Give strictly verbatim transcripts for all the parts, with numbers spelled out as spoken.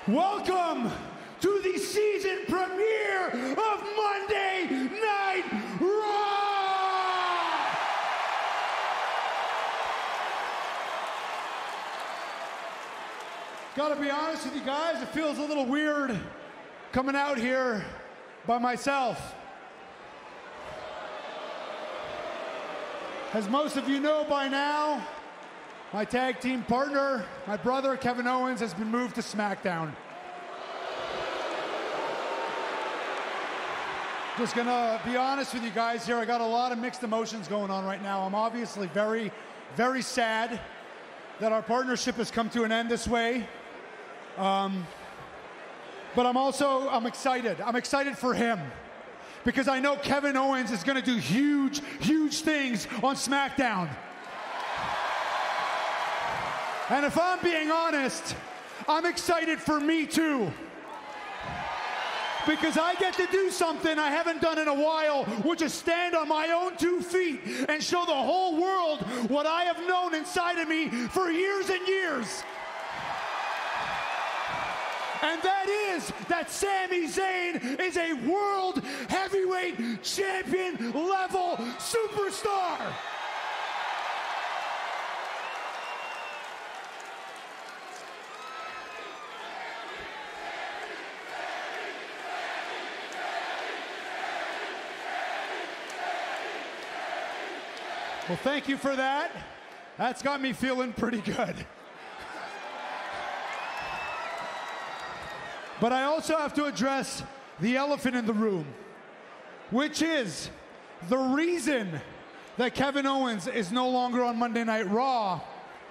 Welcome to the season premiere of Monday Night Raw! Gotta be honest with you guys, it feels a little weird coming out here by myself. As most of you know by now, my tag team partner, my brother, Kevin Owens, has been moved to SmackDown. Just gonna be honest with you guys here, I got a lot of mixed emotions going on right now. I'm obviously very, very sad that our partnership has come to an end this way. Um, but I'm also, I'm excited. I'm excited for him. Because I know Kevin Owens is gonna do huge, huge things on SmackDown. And if I'm being honest, I'm excited for me too. Because I get to do something I haven't done in a while, which is stand on my own two feet and show the whole world what I have known inside of me for years and years. And that is that Sami Zayn is a world heavyweight champion level superstar. Well, thank you for that. That's got me feeling pretty good. But I also have to address the elephant in the room, which is the reason that Kevin Owens is no longer on Monday Night Raw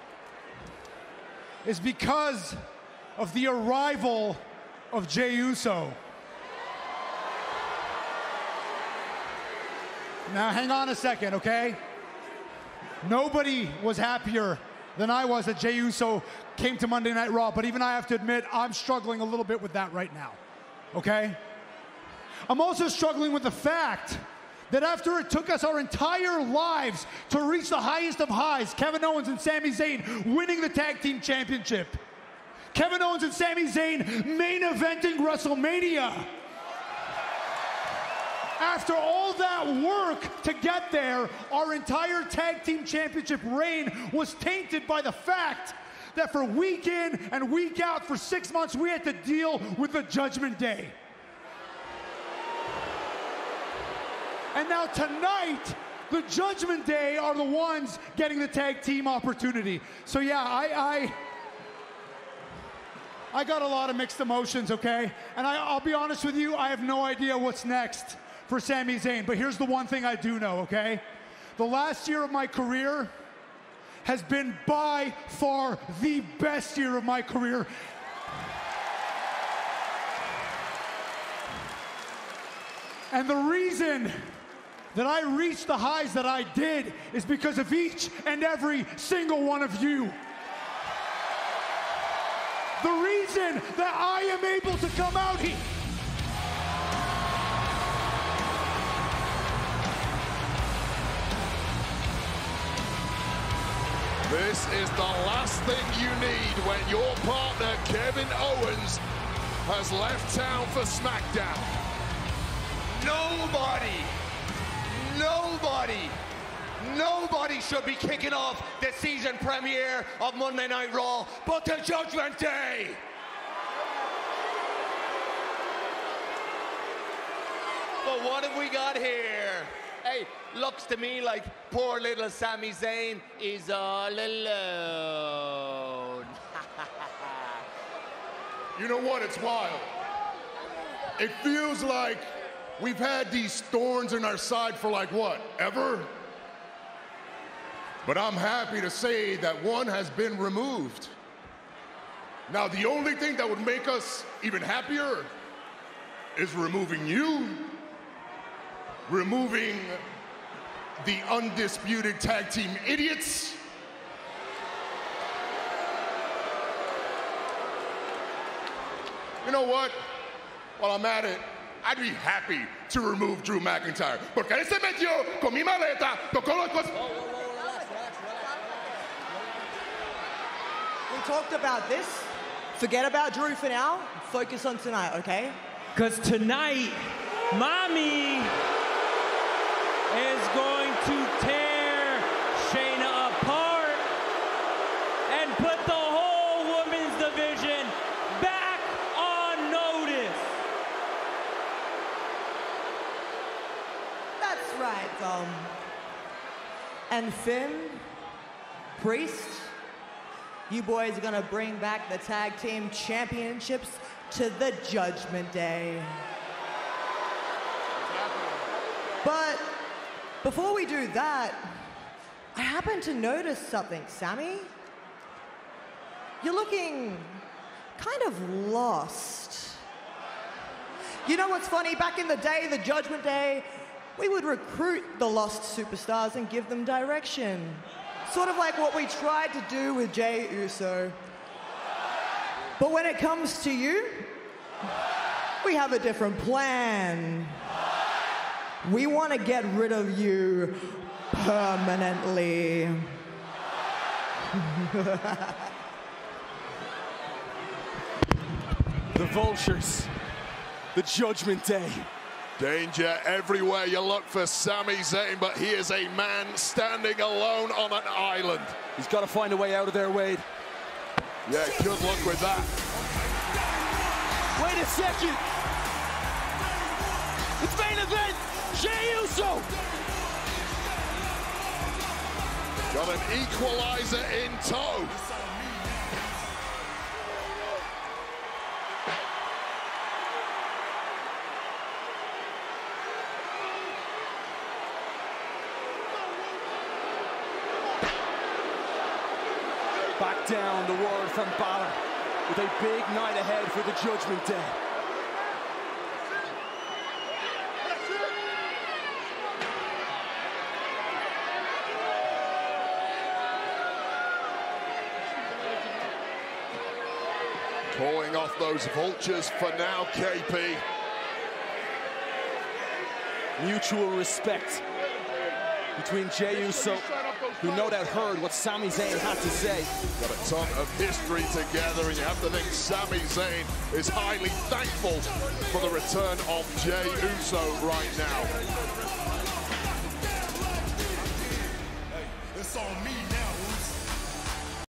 is because of the arrival of Jey Uso. Now, hang on a second, okay? Nobody was happier than I was that Jey Uso came to Monday Night Raw, but even I have to admit, I'm struggling a little bit with that right now, okay? I'm also struggling with the fact that after it took us our entire lives to reach the highest of highs, Kevin Owens and Sami Zayn winning the Tag Team Championship, Kevin Owens and Sami Zayn main eventing WrestleMania, after all that work to get there, our entire Tag Team Championship reign was tainted by the fact that for week in and week out for six months, we had to deal with the Judgment Day. And now tonight, the Judgment Day are the ones getting the tag team opportunity. So yeah, I, I, I got a lot of mixed emotions, okay? And I, I'll be honest with you, I have no idea what's next for Sami Zayn, but here's the one thing I do know, okay? The last year of my career has been by far the best year of my career. And the reason that I reached the highs that I did is because of each and every single one of you. The reason that I am able to come out here This is the last thing you need when your partner, Kevin Owens, has left town for SmackDown. Nobody, nobody, nobody should be kicking off the season premiere of Monday Night Raw but the Judgment Day. But what have we got here? Hey, looks to me like poor little Sami Zayn is all alone. You know what? It's wild. It feels like we've had these thorns in our side for like what, ever? But I'm happy to say that one has been removed. Now, the only thing that would make us even happier is removing you, removing the undisputed tag team idiots. You know what? While I'm at it, I'd be happy to remove Drew McIntyre. Porque él se metió con mi maleta, tocó las cosas. We talked about this Forget about Drew for now. Focus on tonight, okay? Because tonight, Mommy is going to tear Shayna apart and put the whole women's division back on notice. That's right, um... And Finn, Priest, you boys are gonna bring back the tag team championships to the Judgment Day. But before we do that, I happened to notice something, Sammy. You're looking kind of lost. You know what's funny? Back in the day, the Judgment Day, we would recruit the lost superstars and give them direction. Sort of like what we tried to do with Jey Uso. But when it comes to you, we have a different plan. We want to get rid of you permanently. The Vultures, the Judgment Day. Danger everywhere you look for Sami Zayn, but he is a man standing alone on an island. He's got to find a way out of there, Wade. Yeah, good luck with that. Wait a second. It's main event. Jey Uso. Got an equalizer in tow. Back down, the word from Balor, with a big night ahead for the Judgment Day. Calling off those Vultures for now, K P. Mutual respect between Jey Uso, who no doubt heard what Sami Zayn had to say. Got a ton of history together, and you have to think Sami Zayn is highly thankful for the return of Jey Uso right now.